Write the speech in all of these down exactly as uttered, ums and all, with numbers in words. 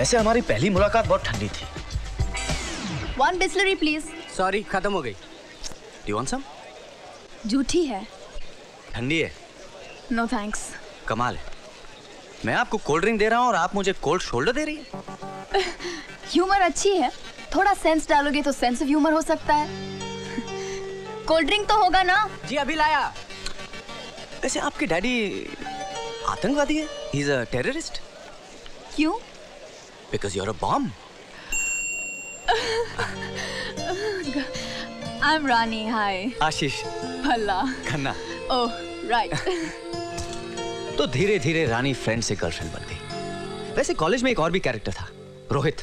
वैसे हमारी पहली मुलाकात बहुत ठंडी थी। One Bisleri please. सॉरी, खत्म हो गई। You want some? झूठी है। ठंडी है। No thanks. कमाल है। मैं आपको कोल्ड ड्रिंक दे रहा हूँ और आप मुझे कोल्ड शोल्डर दे रही है। ह्यूमर अच्छी है, थोड़ा सेंस डालोगे तो सेंस ऑफ ह्यूमर हो सकता है। कोल्ड ड्रिंक तो होगा ना? जी अभी लाया। वैसे आपके डैडी आतंकवादी है? He's a terrorist? क्यों? Because you're a bomb. I'm Rani. Hi. आशीष। भला। खन्ना। Oh, right. तो धीरे धीरे रानी फ्रेंड से गर्लफ्रेंड बन गई। वैसे कॉलेज में एक और भी कैरेक्टर था, रोहित।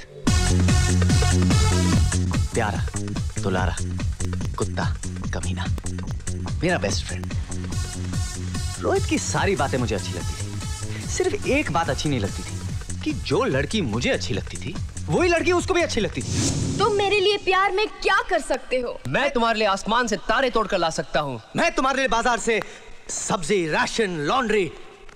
प्यारा, दुलारा, कुत्ता, कमीना, मेरा बेस्ट फ्रेंड। रोहित की सारी बातें मुझे अच्छी लगती थी। सिर्फ एक बात अच्छी नहीं लगती थी कि जो लड़की मुझे अच्छी लगती थी वही लड़की उसको भी अच्छी लगती थी। तुम मेरे लिए प्यार में क्या कर सकते हो? मैं तुम्हारे लिए आसमान से तारे तोड़ कर ला सकता हूँ। मैं तुम्हारे लिए बाजार से सब्जी, राशन, लॉन्ड्री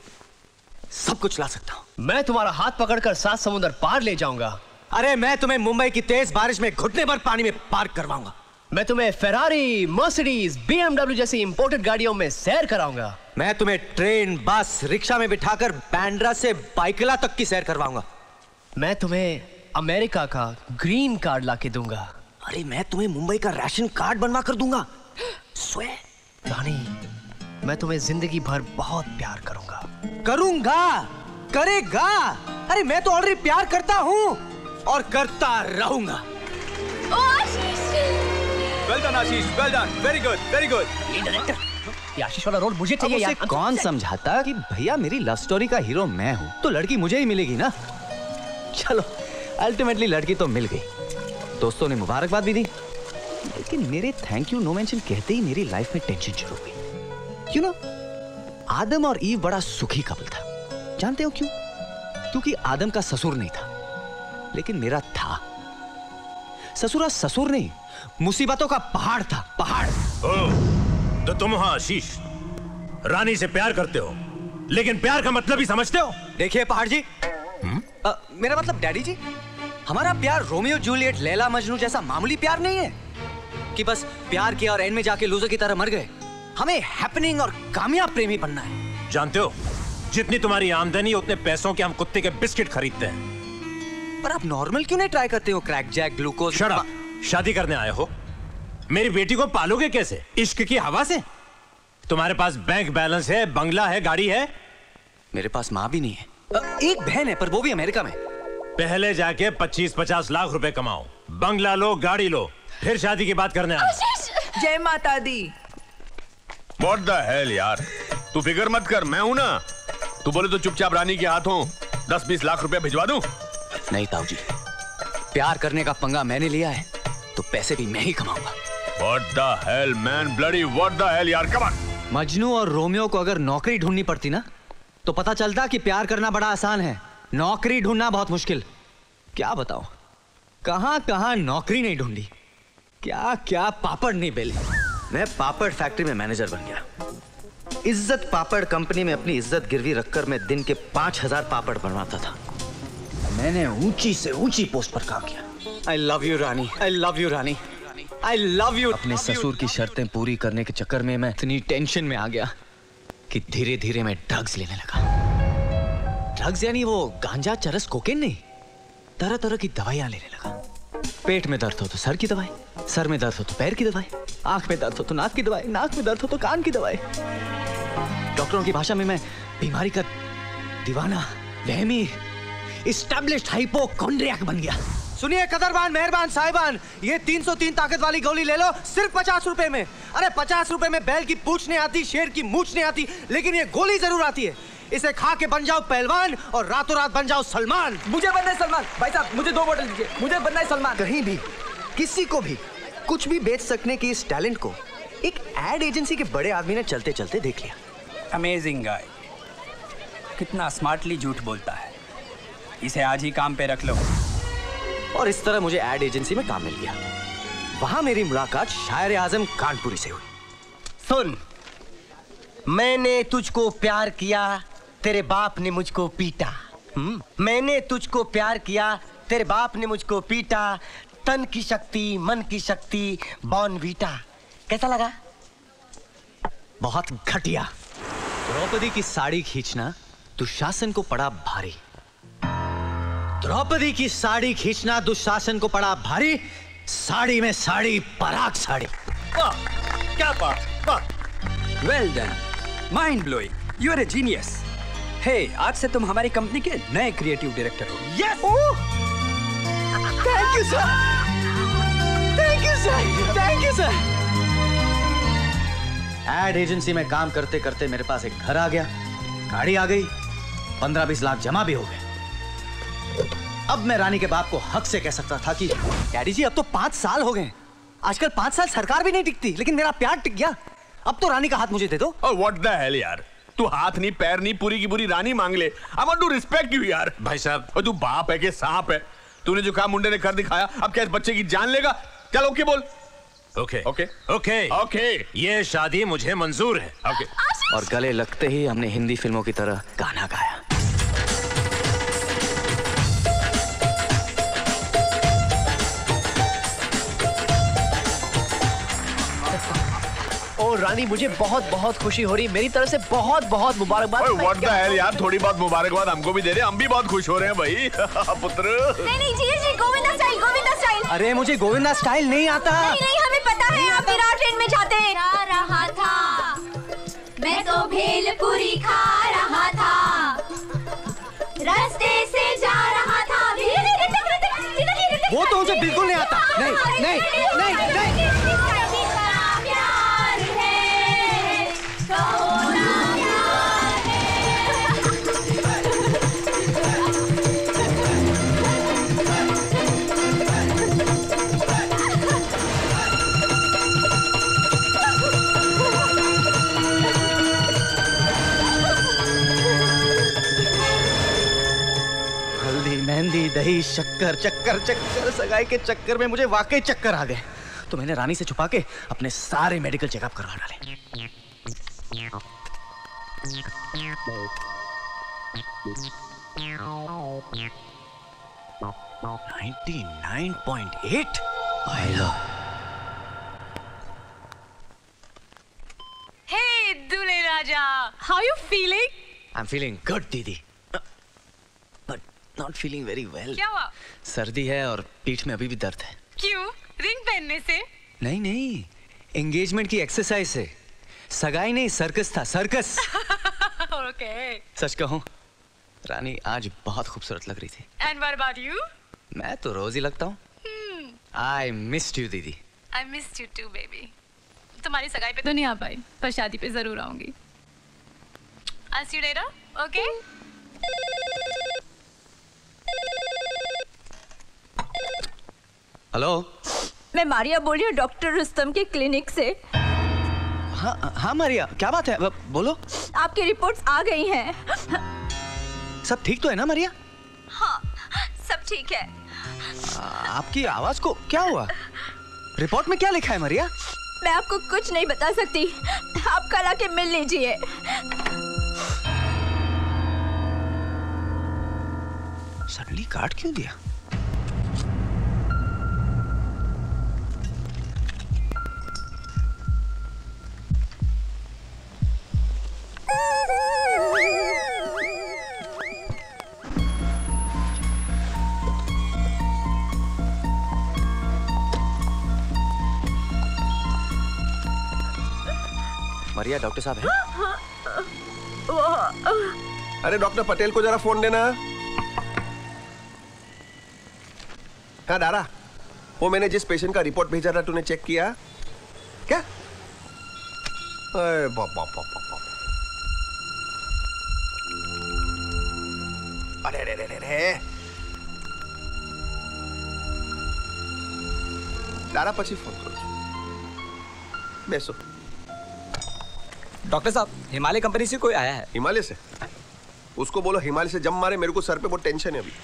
सब कुछ ला सकता हूँ। मैं तुम्हारा हाथ पकड़कर सात समुद्र पार ले जाऊंगा। अरे मैं तुम्हें मुंबई की तेज बारिश में घुटने भर पानी में पार्क करवाऊंगा। मैं तुम्हें फेरारी, मर्सिडीज, बीएमडब्ल्यू जैसी इंपोर्टेड गाड़ियों में सैर कराऊंगा। मैं तुम्हें ट्रेन, बस, रिक्शा में बिठाकर बांद्रा से बाइकला तक की सैर करवाऊंगा। मैं तुम्हें अमेरिका का ग्रीन कार्ड लाके दूंगा। अरे मैं तुम्हें मुंबई का राशन कार्ड बनवा कर दूंगा। स्वे रानी, मैं तुम्हें जिंदगी भर बहुत प्यार करूंगा। करूंगा, करेगा। अरे मैं तो ऑलरेडी प्यार करता हूँ और करता रहूंगा। ओ Ashish! Well done, Ashish, well done, very good, very good. ये डायरेक्टर, ये आशीष वाला रोल मुझे चाहिए यार। कौन समझाता कि भैया मेरी लव स्टोरी का हीरो मैं हूँ, तो लड़की मुझे ही मिलेगी ना। चलो, अल्टीमेटली लड़की तो मिल गई। दोस्तों ने मुबारकबाद भी दी, लेकिन मेरे थैंक यू नो मेंशन कहते ही मेरी लाइफ में टेंशन शुरू हुई। क्यों ना? आदम और ईव बड़ा सुखी कपल था। जानते हो क्यों? क्योंकि आदम का ससुर नहीं था, लेकिन मेरा था। ससुरा ससुर नहीं, मुसीबतों का पहाड़ था, पहाड़। ओ, तो तुम हो आशीष, रानी से प्यार करते हो, लेकिन प्यार का मतलब ही समझते हो? देखिए पहाड़ जी, आ, मेरा मतलब डैडी जी, हमारा प्यार रोमियो जूलियट, लैला मजनू जैसा मामूली प्यार नहीं है कि बस प्यार किया और एंड में जाके लूजर की तरह मर गए। हमें हैपनिंग और कामयाब प्रेमी बनना है। जानते हो, जितनी तुम्हारी आमदनी उतने पैसों के हम कुत्ते के बिस्किट खरीदते हैं। पर आप नॉर्मल क्यों नहीं ट्राई करते हो? Crack jack, glucose. Shut up. शादी करने आए हो, मेरी बेटी को पालोगे कैसे? इश्क की हवा से? तुम्हारे पास बैंक बैलेंस है, बंगला है, गाड़ी है। मेरे पास माँ भी नहीं है। एक बहन है, पर वो भी अमेरिका में। पहले जाके पच्चीस पचास लाख रुपए कमाओ, बंगला लो, गाड़ी लो, फिर शादी की बात करने आए। जय माता दी। What the hell यार, तू फिक्र मत कर, मैं हूं ना। तू बोले तो चुपचाप रानी के हाथों दस बीस लाख रुपए भिजवा दूं। नहीं ताऊ जी, प्यार करने का पंगा मैंने लिया है, तो पैसे भी मैं ही कमाऊंगा। What the hell man, bloody what the hell यार, come on। मजनू और रोमियो को अगर नौकरी ढूंढनी पड़ती ना, तो पता चलता कि प्यार करना बड़ा आसान है, नौकरी ढूंढना बहुत मुश्किल। क्या बताऊं, कहां कहां नौकरी नहीं ढूंढी, क्या क्या पापड़ नहीं बेले। मैं पापड़ फैक्ट्री में मैनेजर बन गया। इज्जत पापड़ कंपनी में अपनी इज्जत गिरवी रखकर मैं दिन के पांच हजार पापड़ बनवाता था। मैंने ऊंची से ऊंची पोस्ट पर काम किया। I love you Rani, I love you Rani, I love you. अपने ससुर की शर्तें पूरी करने के चक्कर में मैं इतनी टेंशन में आ गया कि धीरे धीरे मैं ड्रग्स लेने लगा। ड्रग्स यानी वो गांजा, चरस, कोकेन नहीं, तरह तरह की दवाइयां लेने लगा। पेट में दर्द हो तो सर की दवाई, सर में दर्द हो तो पैर की दवाई, आंख में दर्द हो तो नाक की दवाई, नाक में दर्द हो तो कान की दवाई। डॉक्टरों की भाषा में मैं बीमारी का दीवाना, वहमी, एस्टैब्लिश्ड हाइपोकॉन्ड्रियक बन गया। सुनिए कदरबान, मेहरबान साहिबान, ये तीन सौ तीन ताकत वाली गोली ले लो सिर्फ पचास रुपए में। अरे पचास रुपए में बैल की पूंछ नहीं आती, शेर की मूंछ नहीं आती, लेकिन ये गोली जरूर आती है। इसे खा के बन जाओ पहलवान और रातों रात बन जाओ सलमान। मुझे बनना है सलमान। भाई साहब मुझे दो बोतल दीजिए, मुझे बनना है सलमान। कहीं भी किसी को भी कुछ भी बेच सकने की इस टैलेंट को एक एड एजेंसी के बड़े आदमी ने चलते चलते देख लिया। अमेजिंग गाय, कितना स्मार्टली झूठ बोलता है। इसे आज ही काम पे रख लो। और इस तरह मुझे एड एजेंसी में काम मिल गया। वहां मेरी मुलाकात शायर आजम कानपुरी से हुई। सुन, मैंने तुझको प्यार किया, तेरे बाप ने मुझको पीटा। मैंने तुझको प्यार किया, तेरे बाप ने मुझको पीटा, तन की शक्ति मन की शक्ति बॉर्नवीटा। कैसा लगा? बहुत घटिया। द्रौपदी की साड़ी खींचना दुशासन को पड़ा भारी। द्रौपदी की साड़ी खींचना दुशासन को पड़ा भारी। साड़ी में साड़ी, पराग साड़ी। वाह, क्या बात, वाह। Well done, mind blowing, you are a genius. Hey, आज से तुम हमारी कंपनी के नए क्रिएटिव डायरेक्टर हो। Yes! Thank you sir, thank you sir, thank you sir. Ad agency में काम करते करते मेरे पास एक घर आ गया, गाड़ी आ गई, पंद्रह बीस लाख जमा भी हो गए। अब मैं रानी के बाप को हक से कह सकता था कि डैडी जी अब तो पांच साल हो गए, आजकल पांच साल सरकार भी नहीं टिकती, लेकिन मेरा प्यार टिक गया। अब तो रानी का हाथ मुझे दे दो। Oh, what the hell यार, तू हाथ नहीं पैर नहीं पूरी की पूरी रानी मांग ले। I want to respect you यार। भाई साहब, और तू बाप है कि सांप है? तूने जो काम मुंडे ने कर दिखाया, अब क्या इस बच्चे की जान लेगा? चल ओके बोल। ओके ओके ओके ओके, ये शादी मुझे मंजूर है। ओके। और गले लगते ही हमने हिंदी फिल्मों की तरह गाना गाया। और रानी, मुझे बहुत बहुत खुशी हो रही, मेरी तरफ से बहुत बहुत मुबारकबाद। ओए व्हाट द हेल यार, थोड़ी बहुत मुबारकबाद हमको भी दे दे, हम भी बहुत खुश हो रहे हैं भाई। पुत्र। नहीं नहीं जी जी, गोविंदा स्टाइल, गोविंदा स्टाइल। अरे मुझे गोविंदा स्टाइल नहीं आता। नहीं नहीं, हमें पता है आप विराट ट्रेन में जाते हैं। जा रहा था, मैं तो भेलपुरी खा रहा था, रास्ते से जा रहा था। वो तो मुझे बिल्कुल नहीं आता। नहीं नहीं नहीं नहीं। मेहंदी दही शक्कर चक्कर चक्कर सगाई के चक्कर में मुझे वाकई चक्कर आ गए, तो मैंने रानी से छुपा के अपने सारे मेडिकल चेकअप करवा डाले। निन्यानवे पॉइंट आठ। हे दूल्हे राजा, how you feeling? I am feeling good दीदी, but not feeling very well. क्या हुआ? सर्दी है और पीठ में अभी भी दर्द है। क्यों? रिंग पहनने से? नहीं नहीं, एंगेजमेंट की एक्सरसाइज से। सगाई नहीं, सर्कस था, सर्कस। ओके। सच कहूं, रानी आज बहुत खूबसूरत लग रही थी। And what about you? मैं तो रोज ही लगता हूँ। आई मिस्ड यू दीदी। I missed you too baby. तुम्हारी सगाई पे तो नहीं आ पाई, पर शादी पे जरूर आऊंगी। I'll see you later, okay? Hello, मैं मारिया बोल रही हूँ डॉक्टर रुस्तम के क्लिनिक से। हाँ हाँ मारिया, क्या बात है, बोलो। आपकी रिपोर्ट्स आ गई हैं। सब ठीक तो है ना मारिया? हाँ, सब ठीक है। आ, आपकी आवाज को क्या हुआ? रिपोर्ट में क्या लिखा है मारिया? मैं आपको कुछ नहीं बता सकती, आप कल आके मिल लीजिए। सडनली काट क्यों दिया? मारिया, डॉक्टर साहब हैं? अरे डॉक्टर पटेल को जरा फोन देना। हाँ दारा, वो मैंने जिस पेशेंट का रिपोर्ट भेजा था तूने चेक किया क्या? अरे बाप बाप बाप बाप। अरे रे रे रे, दारा પછી फोन करो। बेसो। डॉक्टर साहब, हिमालय कंपनी से कोई आया है। हिमालय से? उसको बोलो हिमालय से जम मारे, मेरे को सर पे बहुत टेंशन है अभी।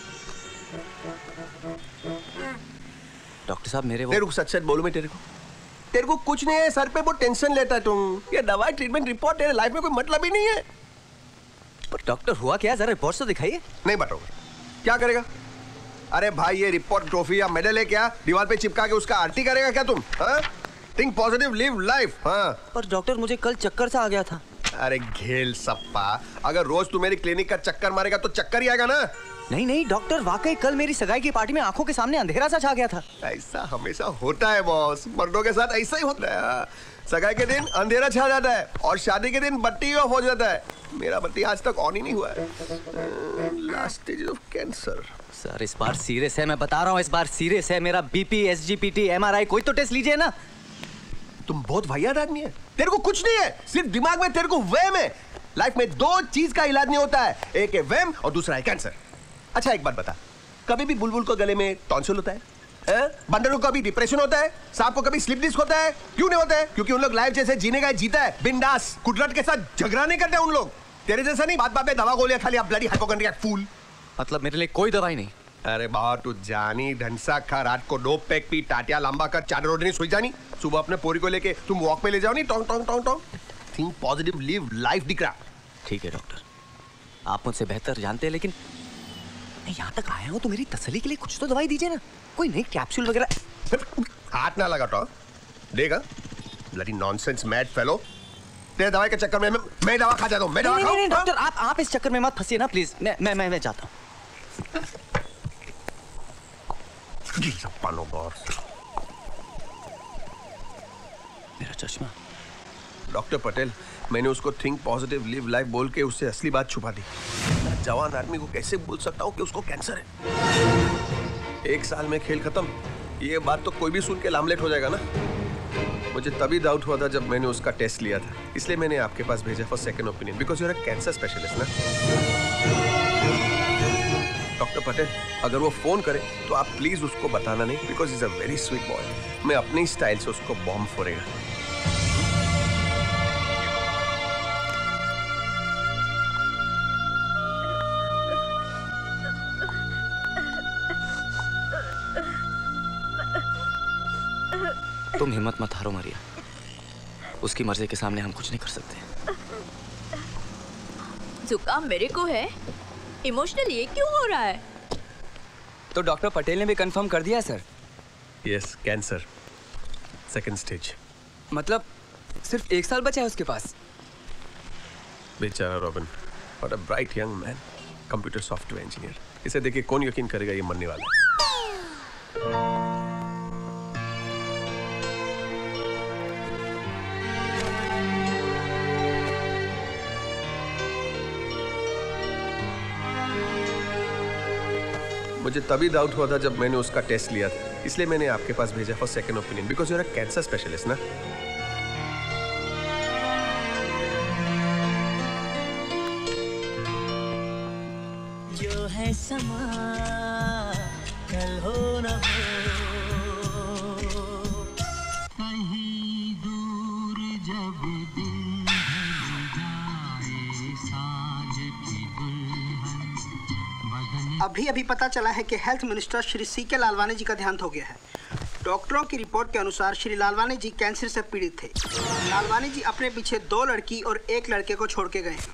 डॉक्टर साहब मेरे वो... तेरे को सच सच बोलूं मैं तेरे को, तेरे को कुछ नहीं है, सर पे बहुत टेंशन लेता है तुम। ये दवाई ट्रीटमेंट रिपोर्ट तेरे लाइफ में कोई मतलब ही नहीं है। पर डॉक्टर हुआ क्या, जरा रिपोर्ट तो दिखाइए। नहीं बताऊंगा। क्या करेगा? अरे भाई ये रिपोर्ट, ट्रॉफी या मेडल है क्या? दीवार पे चिपका के उसका आरती करेगा क्या तुम? Think positive, live life. हाँ पर डॉक्टर मुझे कल चक्कर सा आ गया था। अरे घेल सप्पा, अगर रोज तू मेरी क्लिनिक का चक्कर मारेगा तो चक्कर ही आएगा ना। नहीं नहीं डॉक्टर, वाकई कल मेरी सगाई की पार्टी में आंखों के सामने अंधेरा सा छा गया था। ऐसा हमेशा होता है बॉस, मर्दों के साथ ऐसा ही होता है। सगाई के दिन अंधेरा छा जाता है और शादी के दिन बत्ती ऑफ हो जाता है। मेरा बत्ती आज तक ऑन ही नहीं हुआ है। Last stage of cancer. Sir इस बार सीरियस है, मैं बता रहा हूँ, इस बार सीरियस है। मेरा बीपी, एसजीपीटी, एमआरआई कोई तो टेस्ट लीजिए ना। तुम बहुत वाहियात आदमी है, तेरे को कुछ नहीं है, सिर्फ दिमाग में तेरे को वहम है। लाइफ में दो चीज का इलाज नहीं होता है, एक है वहम और दूसरा है कैंसर। अच्छा एक बात बता, कभी भी बुलबुल को गले में टॉन्सिल होता है, है? बंदरों को कभी डिप्रेशन होता है, सांप को कभी स्लिप डिस्क होता है? क्यों नहीं होता है? क्योंकि उन लोग लाइफ जैसे जीने का जीता है, बिंदास, कुदरत के साथ झगड़ा नहीं करते उन लोग। तेरे जैसा नहीं बात बात में दवा गोलियां खाली, आप ब्लडी हाइपोकॉन्ड्रिया फूल। मतलब मेरे लिए कोई दवाई नहीं? अरे बाहर तू जानी ढंसा खा, रात को दो पैक पी, टाटिया लंबा कर, चादर ओढ़नी सोई जानी, सुबह अपने पोरी को लेके तुम वॉक पे ले जाओ, नहीं टोंग टोंग टोंग टोंग। थिंक पॉजिटिव, लिव लाइफ दिख रहा। ठीक है डॉक्टर, आप मुझसे बेहतर जानते हैं, लेकिन मैं यहाँ तक आया हूँ तो मेरी तसल्ली के लिए कुछ तो दवाई दीजिए ना, कोई नई कैप्सूल वगैरह। हाथ ना लगा तो देगा, ब्लडी नॉनसेंस मैड फेलो। तेरे दवाई के चक्कर में मैं, मैं दवा खा जाता हूँ। मैं दवा नहीं, खाऊं? नहीं, नहीं, डॉक्टर आप आप इस चक्कर में मत फंसिए ना प्लीज। मैं मैं मैं, मैं जाता हूँ। मेरा चश्मा। डॉक्टर पटेल, मैंने उसको थिंक पॉजिटिव, लिव लाइफ बोल के उससे असली बात छुपा दी। जवान आदमी को कैसे बोल सकता हूँ कि उसको कैंसर है? एक साल में खेल खत्म। ये बात तो कोई भी सुन के लामलेट हो जाएगा ना। मुझे तभी डाउट हुआ था जब मैंने उसका टेस्ट लिया था, इसलिए मैंने आपके पास भेजा for second opinion, because you are a cancer specialist ना। डॉक्टर पटेल, अगर वो फोन करे तो आप प्लीज उसको बताना नहीं, because is a very sweet boy. मैं अपने स्टाइल से उसको बॉम्ब फोड़ेगा। तुम हिम्मत मत हारो मारिया, उसकी मर्जी के सामने हम कुछ नहीं कर सकते। जुकाम मेरे को है, इमोशनल ये क्यों हो रहा है? तो डॉक्टर पटेल ने भी कंफर्म कर दिया sir. Yes, cancer second stage. मतलब सिर्फ एक साल बचा है उसके पास। बेचारा रॉबिन, और a bright young man, computer software engineer. इसे देखिए कौन यकीन करेगा ये मरने वाला है। मुझे तभी डाउट हुआ था जब मैंने उसका टेस्ट लिया था, इसलिए मैंने आपके पास भेजा for second opinion, because you are a cancer specialist ना। जो है समा कल हो न हो, कहीं दूर जब दिल ढल जाए साँझ की दुल्हन। अभी अभी पता चला है कि हेल्थ मिनिस्टर श्री सी के लालवानी जी का देहांत हो गया है। डॉक्टरों की रिपोर्ट के अनुसार श्री लालवानी जी कैंसर से पीड़ित थे। लालवानी जी अपने पीछे दो लड़की और एक लड़के को छोड़ के गए हैं।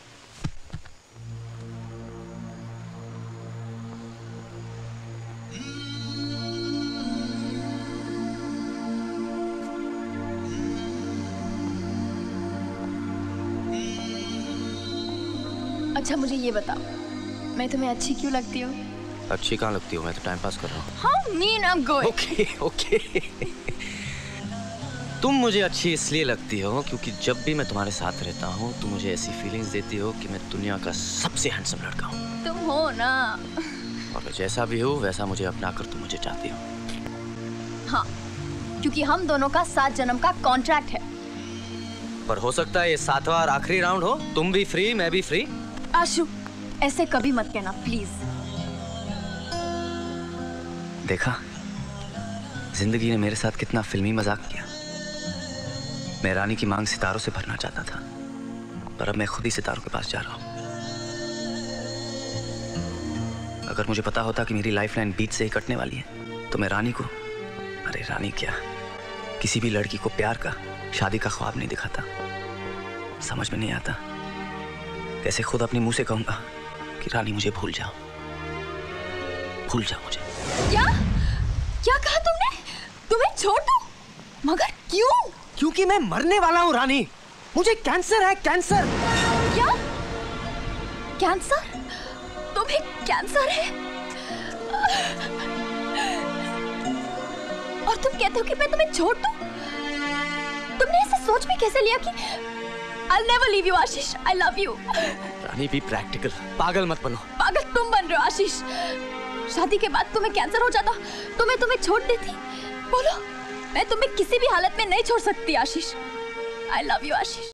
अच्छा मुझे ये बताओ, मैं तुम्हें अच्छी क्यों लगती हूँ? अच्छी कहाँ लगती हो, मैं तो टाइम पास कर रहा हूँ। How mean I'm going? Okay okay. तुम मुझे अच्छी इसलिए लगती हो क्योंकि जब भी मैं तुम्हारे साथ रहता हूँ तुम मुझे ऐसी फीलिंग्स देती हो कि मैं दुनिया का सबसे हैंडसम लड़का हूँ। तुम हो ना। और मैं जैसा भी हूँ वैसा मुझे अपना कर तुम मुझे चाहती हो। हाँ, क्योंकि हम दोनों का सात जन्म का कॉन्ट्रैक्ट है। पर हो सकता है ये सातवां और आखिरी राउंड हो, तुम भी फ्री मैं भी फ्री। आशु, ऐसे कभी मत कहना प्लीज। देखा, जिंदगी ने मेरे साथ कितना फिल्मी मजाक किया। मैं रानी की मांग सितारों से भरना चाहता था, पर अब मैं खुद ही सितारों के पास जा रहा हूं। अगर मुझे पता होता कि मेरी लाइफलाइन बीच से ही कटने वाली है तो मैं रानी को, अरे रानी क्या, किसी भी लड़की को प्यार का, शादी का ख्वाब नहीं दिखाता। समझ में नहीं आता। कैसे खुद अपने मुंह से कहूंगा कि रानी मुझे भूल जाओ, भूल जाओ मुझे। क्या क्या कहा तुमने? तुम्हें छोड़ दूं? मगर क्यों? क्योंकि मैं मरने वाला हूँ रानी, मुझे कैंसर है, कैंसर। क्या? कैंसर? तुम्हें कैंसर है? और तुम कहते हो कि मैं तुम्हें छोड़ दूं? तुमने ऐसे सोच भी कैसे लिया कि I'll never leave you, Ashish. I love you। रानी भी प्रैक्टिकल, पागल मत बनो। पागल तुम बन रहे हो आशीष। शादी के बाद तुम्हें कैंसर हो जाता तो मैं तुम्हें छोड़ देती? बोलो, मैं तुम्हें किसी भी हालत में नहीं छोड़ सकती आशीष। I love you, Ashish.